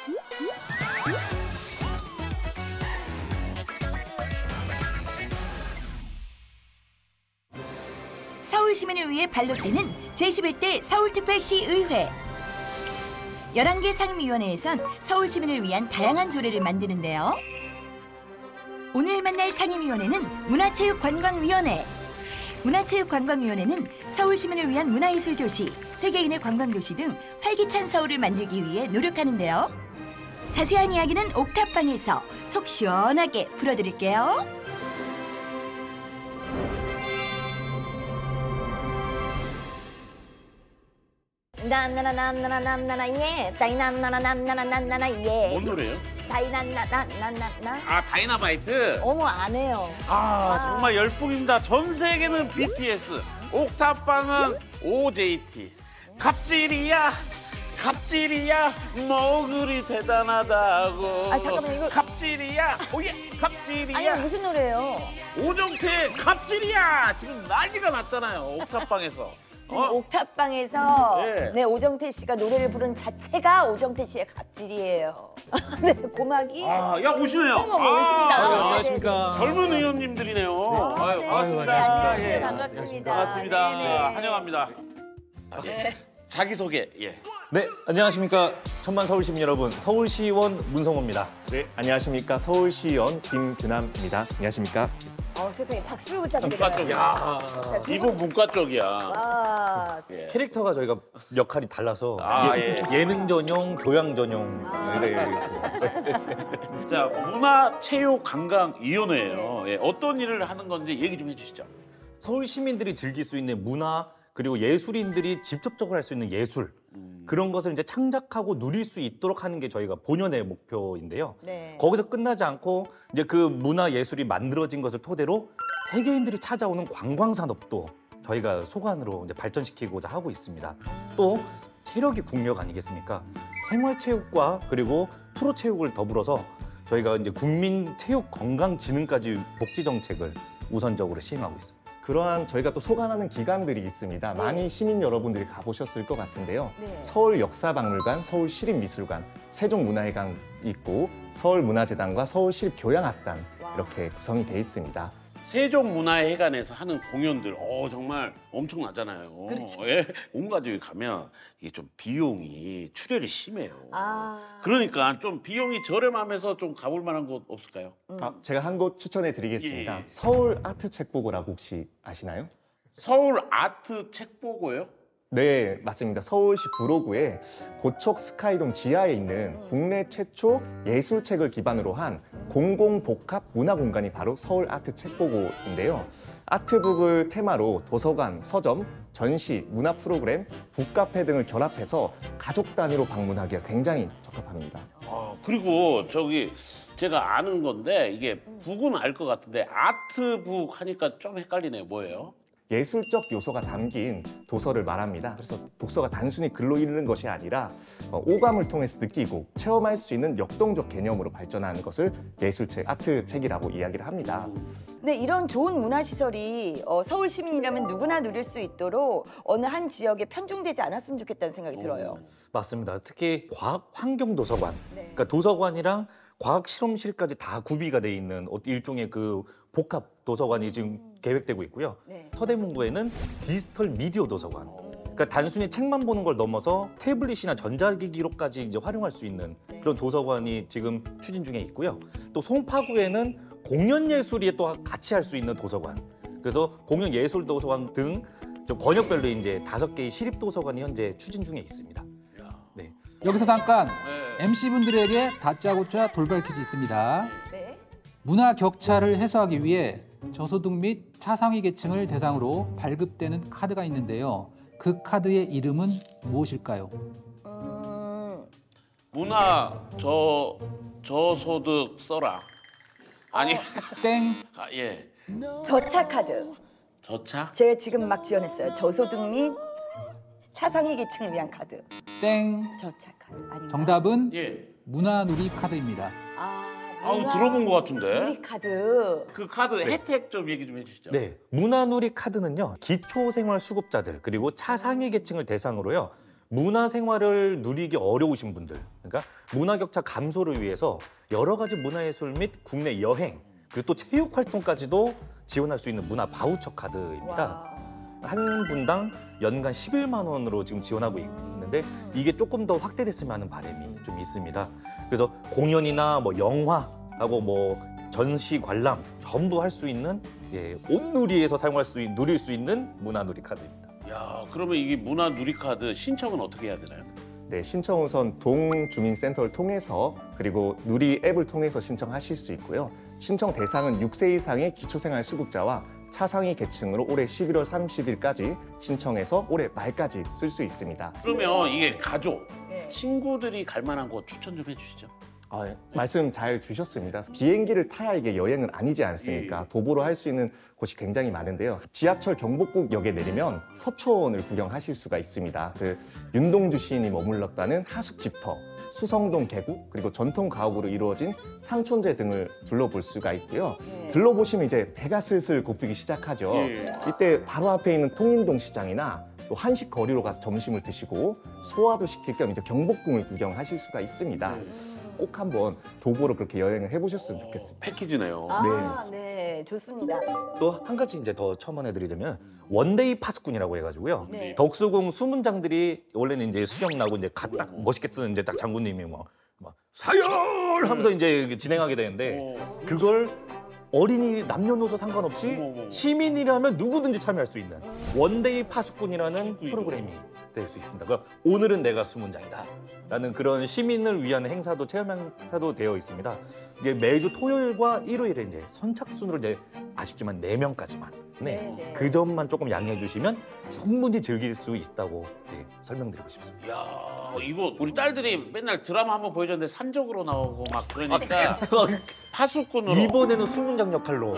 서울 시민을 위해 발로 뛰는 제11대 서울특별시의회. 11개 상임위원회에선 서울 시민을 위한 다양한 조례를 만드는데요. 오늘 만날 상임위원회는 문화체육관광위원회. 문화체육관광위원회는 서울 시민을 위한 문화예술도시, 세계인의 관광도시 등 활기찬 서울을 만들기 위해 노력하는데요. 자세한 이야기는 옥탑방에서 속 시원하게 풀어드릴게요. 나나나나나나나나 예 다이나나나나나나나나 예 뭔 노래예요? 다이나나나나나나 아, 다이나마이트. 어머 안 해요. 아, 정말 열풍입니다. 전 세계는 BTS, 옥탑방은 OJT. 갑질이야, 갑질이야, 뭐 그리 대단하다고. 아, 잠깐만, 이거- 갑질이야, 오예, 갑질이야. 아니 무슨 노래예요? 오정태 갑질이야. 지금 난리가 났잖아요, 옥탑방에서. 지금 옥탑방에서 네. 네 오정태 씨가 노래를 부른 자체가 오정태 씨의 갑질이에요. 네 고막이 아, 야, 오시네요. 어머 오십니다. 아, 안녕하십니까. 젊은 의원님들이네요. 아유, 반갑습니다. 안녕하세요. 예. 반갑습니다. 반갑습니다. 네네. 환영합니다. 자기소개, 예. 네, 안녕하십니까. 천만 서울시민 여러분, 서울시의원 문성호입니다. 네, 안녕하십니까. 서울시의원 김규남입니다. 안녕하십니까. 세상에 박수 문과 부탁드려요. 쪽이야. 이거 문과 쪽이야. 아, 예. 캐릭터가 저희가 역할이 달라서 아, 예능 전용, 교양 전용. 네. 자, 문화체육관광위원회예요. 예, 어떤 일을 하는 건지 얘기 좀 해주시죠. 서울 시민들이 즐길 수 있는 문화, 그리고 예술인들이 직접적으로 할 수 있는 예술, 그런 것을 이제 창작하고 누릴 수 있도록 하는 게 저희가 본연의 목표인데요. 네. 거기서 끝나지 않고 이제 그 문화 예술이 만들어진 것을 토대로 세계인들이 찾아오는 관광 산업도 저희가 소관으로 이제 발전시키고자 하고 있습니다. 또 체력이 국력 아니겠습니까? 생활체육과 그리고 프로체육을 더불어서 저희가 이제 국민체육건강진흥까지 복지 정책을 우선적으로 시행하고 있습니다. 그러한 저희가 또 소관하는 기관들이 있습니다. 많이 시민 여러분들이 가보셨을 것 같은데요. 네. 서울역사박물관, 서울시립미술관, 세종문화회관 있고 서울문화재단과 서울시립교향악단 이렇게 구성이 돼 있습니다. 세종문화회관에서 하는 공연들, 정말 엄청나잖아요. 그렇죠. 예, 온 가족이 가면 이게 좀 비용이 출혈이 심해요. 아. 그러니까 좀 비용이 저렴하면서 좀 가볼 만한 곳 없을까요? 제가 한 곳 추천해 드리겠습니다. 예. 서울 아트 책보고라고 혹시 아시나요? 서울 아트 책보고요? 네, 맞습니다. 서울시 구로구에 고척 스카이돔 지하에 있는 국내 최초 예술책을 기반으로 한 공공복합 문화공간이 바로 서울 아트 책보고인데요. 아트북을 테마로 도서관, 서점, 전시, 문화 프로그램, 북카페 등을 결합해서 가족 단위로 방문하기가 굉장히 적합합니다. 그리고 저기 제가 아는 건데 이게 북은 알 것 같은데 아트북 하니까 좀 헷갈리네요. 뭐예요? 예술적 요소가 담긴 도서를 말합니다. 그래서 독서가 단순히 글로 읽는 것이 아니라 오감을 통해서 느끼고 체험할 수 있는 역동적 개념으로 발전하는 것을 예술책, 아트책이라고 이야기를 합니다. 네, 이런 좋은 문화시설이 서울 시민이라면 누구나 누릴 수 있도록 어느 한 지역에 편중되지 않았으면 좋겠다는 생각이 들어요. 맞습니다. 특히 과학 환경 도서관, 네. 그러니까 도서관이랑 과학 실험실까지 다 구비가 돼 있는 일종의 그 복합 도서관이 지금 계획되고 있고요. 네. 서대문구에는 디지털 미디어 도서관. 그러니까 단순히 책만 보는 걸 넘어서 태블릿이나 전자기기로까지 이제 활용할 수 있는 그런 도서관이 지금 추진 중에 있고요. 또 송파구에는 공연 예술이 또 같이 할 수 있는 도서관. 그래서 공연 예술 도서관 등 권역별로 이제 5개의 시립 도서관이 현재 추진 중에 있습니다. 네. 여기서 잠깐 네. MC분들에게 다짜고짜 돌발 퀴즈 있습니다. 네. 문화 격차를 해소하기 위해 저소득 및 차상위 계층을 대상으로 발급되는 카드가 있는데요. 그 카드의 이름은 무엇일까요? 문화 저소득 써라. 아니, 땡. 예. 저차 카드. 저차? 제가 지금 막 지원했어요. 저소득 및 차상위 계층을 위한 카드. 땡. 저차 카드. 아닌가? 정답은 예. 문화누리 카드입니다. 들어본 것 같은데. 누리 카드. 그 카드 혜택 좀 얘기 좀 해주시죠. 네, 문화누리 카드는요 기초생활수급자들 그리고 차상위 계층을 대상으로요 문화 생활을 누리기 어려우신 분들, 그러니까 문화 격차 감소를 위해서 여러 가지 문화예술 및 국내 여행, 그리고 또 체육 활동까지도 지원할 수 있는 문화 바우처 카드입니다. 와. 한 분당 연간 11만 원으로 지금 지원하고 있는데 이게 조금 더 확대됐으면 하는 바람이 좀 있습니다. 그래서 공연이나 뭐 영화하고 뭐 전시 관람 전부 할 수 있는 온누리에서 사용할 수 있는 누릴 수 있는 문화 누리 카드입니다. 야, 그러면 이게 문화 누리카드 신청은 어떻게 해야 되나요? 네, 신청 우선 동주민센터를 통해서 그리고 누리 앱을 통해서 신청하실 수 있고요. 신청 대상은 6세 이상의 기초생활수급자와 차상위 계층으로 올해 11월 30일까지 신청해서 올해 말까지 쓸 수 있습니다. 그러면 이게 가족, 네. 친구들이 갈 만한 곳 추천 좀 해주시죠. 말씀 잘 주셨습니다. 비행기를 타야 이게 여행은 아니지 않습니까? 도보로 할 수 있는 곳이 굉장히 많은데요. 지하철 경복궁역에 내리면 서초원을 구경하실 수가 있습니다. 그 윤동주 시인이 머물렀다는 하숙집터, 수성동 계곡, 그리고 전통 가옥으로 이루어진 상촌제 등을 둘러볼 수가 있고요. 네. 둘러보시면 이제 배가 슬슬 고프기 시작하죠. 예. 이때 바로 앞에 있는 통인동 시장이나 또 한식 거리로 가서 점심을 드시고 소화도 시킬 겸 이제 경복궁을 구경하실 수가 있습니다. 꼭 한번 도보로 그렇게 여행을 해보셨으면 좋겠습니다. 패키지네요. 아, 네, 좋습니다. 또 한 가지 이제 더 첨언해드리자면 원데이 파수꾼이라고 해가지고요. 네. 덕수궁 수문장들이 원래는 이제 수영 나고 이제 딱 멋있게 쓰는 이제 딱 장군님이 막 사열 하면서 이제 진행하게 되는데 그걸 어린이 남녀노소 상관없이 시민이라면 누구든지 참여할 수 있는 원데이 파수꾼이라는 프로그램이 될 수 있습니다. 그러니까 오늘은 내가 수문장이다 라는 그런 시민을 위한 행사도 체험 행사도 되어 있습니다. 이제 매주 토요일과 일요일에 이제 선착순으로 이제 아쉽지만 4명까지만 네. 그 점만 조금 양해해 주시면 충분히 즐길 수 있다고 설명드리고 싶습니다. 야, 이거 우리 딸들이 맨날 드라마 한번 보여줬는데 산적으로 나오고 막 그러니까 파수꾼으로 이번에는 수문장 역할로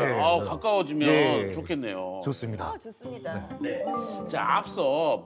가까워지면 예. 좋겠네요. 좋습니다. 좋습니다. 네. 자, 앞서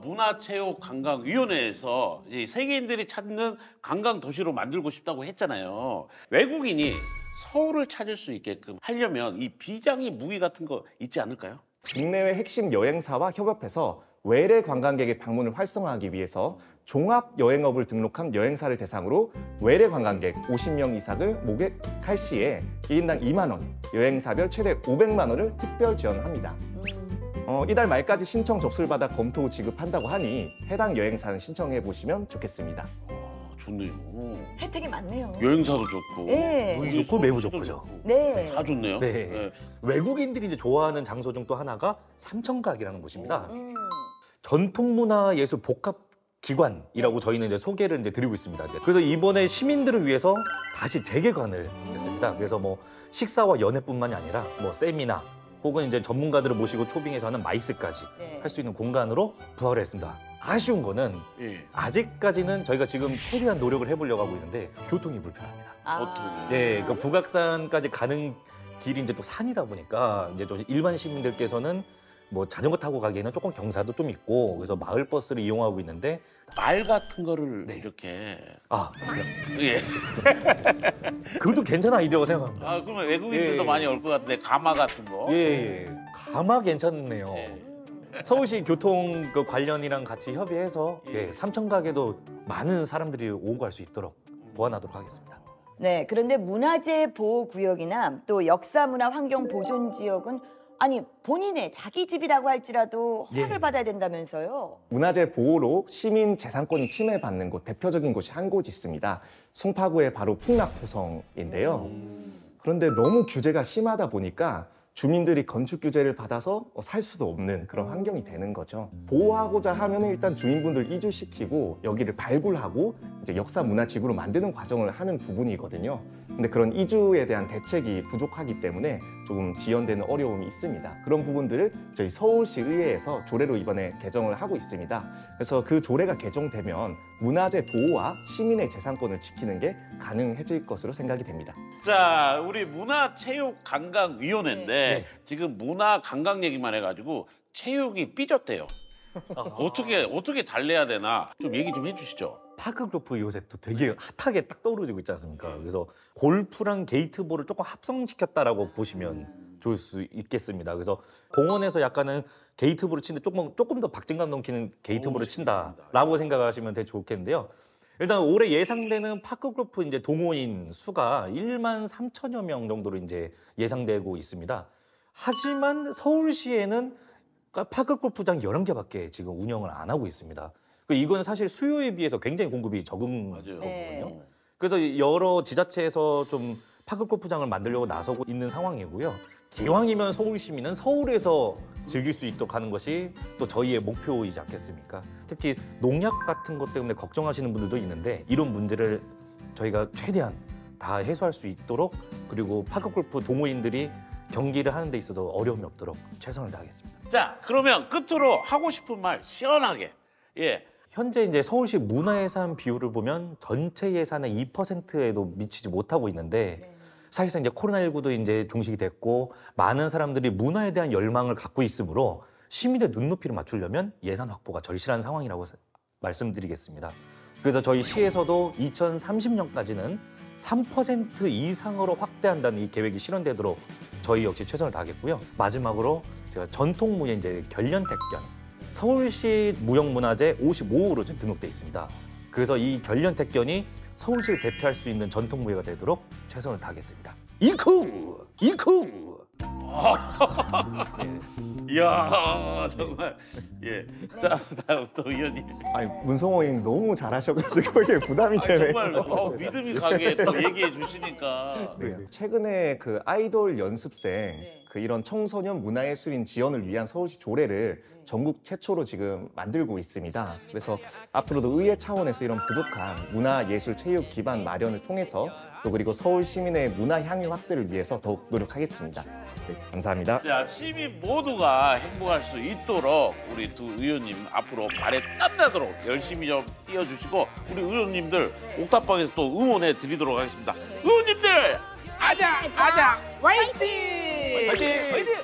문화체육관광위원회에서 이 세계인들이 찾는 관광 도시로 만들고 싶다고 했잖아요. 외국인이 서울을 찾을 수 있게끔 하려면 이 비장의 무기 같은 거 있지 않을까요? 국내외 핵심 여행사와 협업해서 외래 관광객의 방문을 활성화하기 위해서 종합 여행업을 등록한 여행사를 대상으로 외래 관광객 50명 이상을 모객할 시에 1인당 2만 원, 여행사별 최대 500만 원을 특별 지원합니다. 이달 말까지 신청 접수를 받아 검토 후 지급한다고 하니 해당 여행사는 신청해 보시면 좋겠습니다. 좋네요. 혜택이 많네요. 여행사도 좋고, 네. 무기 좋고 매우 좋고죠. 네. 다 좋네요. 네. 외국인들이 이제 좋아하는 장소 중 또 하나가 삼천각이라는 곳입니다. 음. 전통문화예술 복합기관이라고 저희는 이제 소개를 이제 드리고 있습니다. 그래서 이번에 시민들을 위해서 다시 재개관을 했습니다. 그래서 뭐 식사와 연애뿐만이 아니라 뭐 세미나 혹은 이제 전문가들을 모시고 초빙해서 하는 마이스까지 네. 할 수 있는 공간으로 부활을 했습니다. 아쉬운 거는 예. 아직까지는 저희가 지금 최대한 노력을 해보려고 하고 있는데 교통이 불편합니다. 아. 네, 그 북악산까지 가는 길이 이제 또 산이다 보니까 이제 좀 일반 시민들께서는 뭐 자전거 타고 가기에는 조금 경사도 좀 있고 그래서 마을 버스를 이용하고 있는데 말 같은 거를 이렇게 예. 그것도 괜찮은 아이디어라고 생각합니다. 그러면 외국인들도 예. 많이 올 것 같은데 가마 같은 거. 예, 가마 괜찮네요. 예. 서울시 교통 그 관련이랑 같이 협의해서 삼천각에도 많은 사람들이 오고 갈 수 있도록 보완하도록 하겠습니다. 네, 그런데 문화재 보호 구역이나 또 역사문화 환경 보존 지역은 아니 본인의 자기 집이라고 할지라도 허락을 예. 받아야 된다면서요. 문화재 보호로 시민 재산권이 침해받는 곳 대표적인 곳이 한 곳 있습니다. 송파구의 바로 풍락토성인데요. 그런데 너무 규제가 심하다 보니까 주민들이 건축 규제를 받아서 살 수도 없는 그런 환경이 되는 거죠. 보호하고자 하면 일단 주민분들 이주시키고 여기를 발굴하고 이제 역사 문화 지구로 만드는 과정을 하는 부분이거든요. 근데 그런 이주에 대한 대책이 부족하기 때문에 조금 지연되는 어려움이 있습니다. 그런 부분들을 저희 서울시 의회에서 조례로 이번에 개정을 하고 있습니다. 그래서 그 조례가 개정되면 문화재 보호와 시민의 재산권을 지키는 게 가능해질 것으로 생각이 됩니다. 자, 우리 문화체육관광위원회인데 지금 문화관광 얘기만 해가지고 체육이 삐졌대요. 어떻게 달래야 되나 좀 얘기 좀 해주시죠. 파크골프 요새 또 되게 핫하게 딱 떠오르고 있지 않습니까? 그래서 골프랑 게이트볼을 조금 합성시켰다라고 보시면 좋을 수 있겠습니다. 그래서 공원에서 약간은 게이트볼을 치는데 조금 더 박진감 넘치는 게이트볼을 친다라고 생각하시면 되게 좋겠는데요. 일단 올해 예상되는 파크골프 이제 동호인 수가 1만 3천여 명 정도로 이제 예상되고 있습니다. 하지만 서울시에는 파크골프장 11개밖에 지금 운영을 안 하고 있습니다. 이건 사실 수요에 비해서 굉장히 공급이 적은 거거든요. 네. 그래서 여러 지자체에서 좀 파크골프장을 만들려고 나서고 있는 상황이고요. 기왕이면 서울 시민은 서울에서 즐길 수 있도록 하는 것이 또 저희의 목표이지 않겠습니까? 특히 농약 같은 것 때문에 걱정하시는 분들도 있는데 이런 문제를 저희가 최대한 다 해소할 수 있도록 그리고 파크골프 동호인들이 경기를 하는 데 있어도 어려움이 없도록 최선을 다하겠습니다. 자, 그러면 끝으로 하고 싶은 말 시원하게. 예. 현재 이제 서울시 문화예산 비율을 보면 전체 예산의 2%에도 미치지 못하고 있는데 사실상 이제 코로나19도 이제 종식이 됐고 많은 사람들이 문화에 대한 열망을 갖고 있으므로 시민의 눈높이를 맞추려면 예산 확보가 절실한 상황이라고 말씀드리겠습니다. 그래서 저희 시에서도 2030년까지는 3% 이상으로 확대한다는 이 계획이 실현되도록 저희 역시 최선을 다하겠고요. 마지막으로 제가 전통무예 이제 결련택견 서울시 무형문화재 55호로 지금 등록돼 있습니다. 그래서 이 결련택견이 서울시를 대표할 수 있는 전통무예가 되도록 최선을 다하겠습니다. 이쿠! 이야, 정말. 예. 자, 다음 또 의원님. 아니 문성호님 너무 잘하셔가지고 이게 부담이 되네요. 정말 믿음이 가게 또 얘기해 주시니까. 네. 최근에 그 아이돌 연습생 그 이런 청소년 문화예술인 지원을 위한 서울시 조례를 전국 최초로 지금 만들고 있습니다. 그래서 앞으로도 의회 차원에서 이런 부족한 문화예술 체육 기반 마련을 통해서 또 그리고 서울 시민의 문화 향유 확대를 위해서 더욱 노력하겠습니다. 네, 감사합니다. 자, 시민 모두가 행복할 수 있도록 우리 두 의원님 앞으로 발에 땀나도록 열심히 좀 뛰어주시고 우리 의원님들 옥탑방에서 또 응원해 드리도록 하겠습니다. 의원님들! 아자! 화이팅! 화이팅!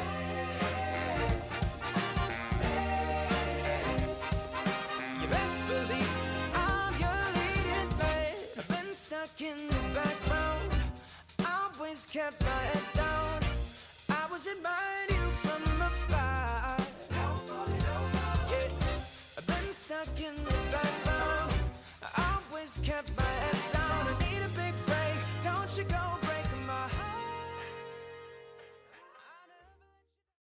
You best believe I'm your leading man. I've been stuck in the background. I always kept my head down. I was admiring you from afar. Yeah, I've been stuck in the background.